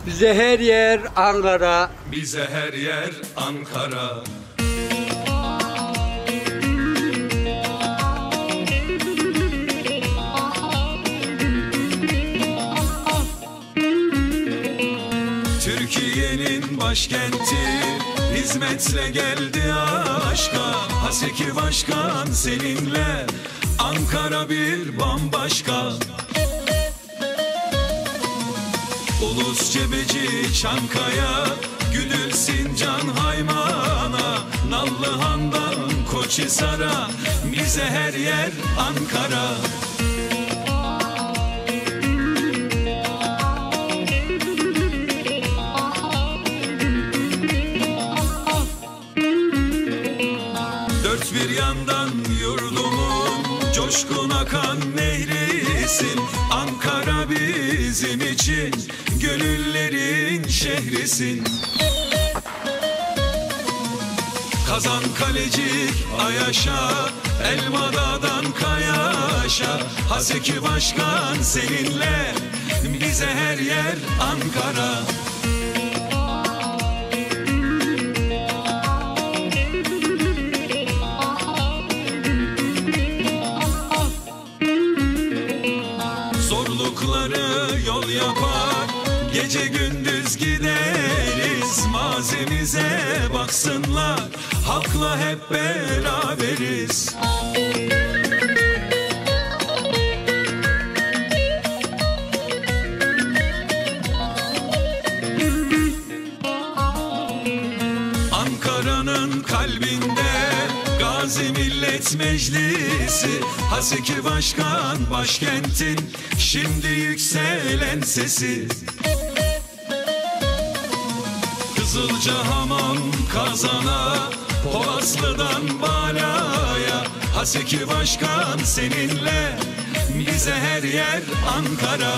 Bize her yer Ankara. Bize her yer Ankara. Türkiye'nin başkenti, hizmetle geldi aşka. Haseki Başkan seninle, Ankara bir bambaşka. Ulus Cebeci Çankaya, Güdül Sincan Haymana, Nallıhan'dan Koçhisar'a, bize her yer Ankara. Dört bir yandan yurdumun coşkun akan nehrisin. Ankara bizim için gönüllerin şehrisin. Kazan Kalecik Ayaş'a, Elmadağ'dan Kayaş'a, Haseki Başkan seninle, bize her yer Ankara. Zorlukları yol yapar, gece gündüz gideriz. Mazimize baksınlar, halkla hep beraberiz. Ankara'nın kalbinde Gazi Millet Meclisi, Haseki Başkan başkentin şimdi yükselen sesi. Kızılcahamam Kazan'a, Polaslı'dan Bala'ya, Haseki Başkan seninle, bize her yer Ankara.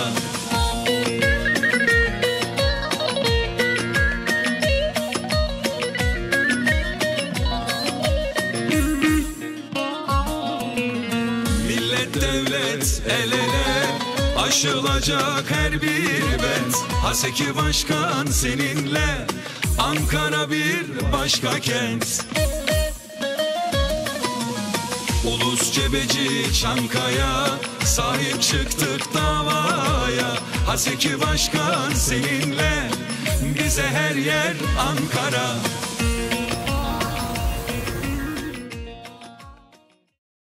Devlet el ele, aşılacak her bir bent. Haseki Başkan seninle, Ankara bir başka kent. Ulus Cebeci Çankaya, sahip çıktık davaya. Haseki Başkan seninle, bize her yer Ankara.